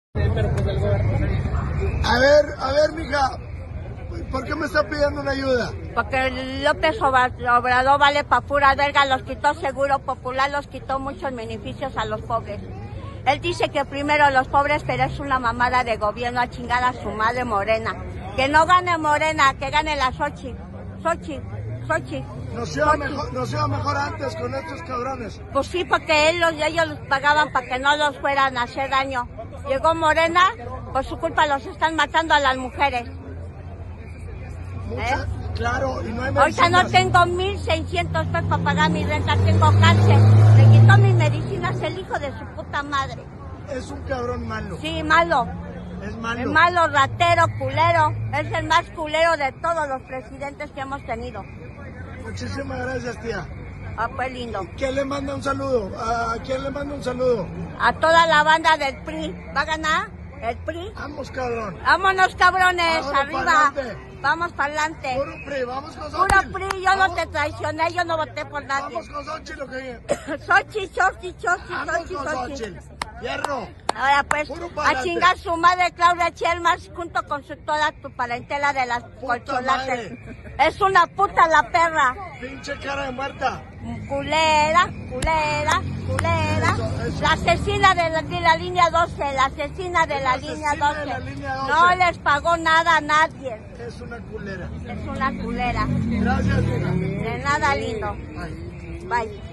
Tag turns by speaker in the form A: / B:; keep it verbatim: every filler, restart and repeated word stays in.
A: A ver, a ver, mija, ¿por qué me está pidiendo una ayuda?
B: Porque López Obrador vale pa' pura verga, los quitó Seguro Popular, los quitó muchos beneficios a los pobres. Él dice que primero los pobres, pero es una mamada de gobierno a chingar a su madre Morena. Que no gane Morena, que gane la Xochitl. Xochitl, Xochitl.
A: Nos iba, mejor, nos iba mejor antes con estos cabrones.
B: Pues sí, porque él, los, ellos los pagaban para que no los fueran a hacer daño. Llegó Morena, por su culpa los están matando a las mujeres.
A: Mucha,
B: ¿Eh?
A: Claro, y no hay
B: Ahorita
A: medicinas.
B: no tengo mil seiscientos pesos para pagar mi renta, tengo cáncer. Le quitó mis medicinas el hijo de su puta madre.
A: Es un cabrón malo.
B: Sí, malo.
A: Es malo.
B: Es malo, ratero, culero. Es el más culero de todos los presidentes que hemos tenido.
A: Muchísimas gracias, tía.
B: Ah, pues lindo.
A: ¿Quién le manda un saludo? ¿A quién le manda un saludo?
B: A toda la banda del P R I. ¿Va a ganar el P R I?
A: Vamos, cabrón.
B: Vámonos, cabrones,
A: Vámonos
B: arriba.
A: pa'lante.
B: Vamos para adelante.
A: Puro P R I, vamos con
B: Puro
A: Xochitl.
B: P R I, yo
A: vamos,
B: no te traicioné, yo no voté por nadie.
A: Vamos con Xochitl, ¿o qué?
B: Xochitl, Xochitl, Xochitl,
A: Vamos
B: Xochitl,
A: con
B: Xochitl.
A: Xochitl. Hierro.
B: Ahora pues,
A: Puro
B: a
A: pa'lante.
B: chingar su madre Claudia Chelmas junto con su, toda tu parentela de las colcholates.
A: madre.
B: Es una puta la perra.
A: Pinche cara de muerta.
B: Culera, culera, culera.
A: Eso, eso.
B: La asesina de la, de la línea doce, la asesina de la,
A: La
B: línea,
A: asesina de
B: doce.
A: la línea doce.
B: No les pagó nada a nadie.
A: Es una culera.
B: Es una culera.
A: Gracias, hija.
B: De nada lindo.
A: Bye.
B: Bye.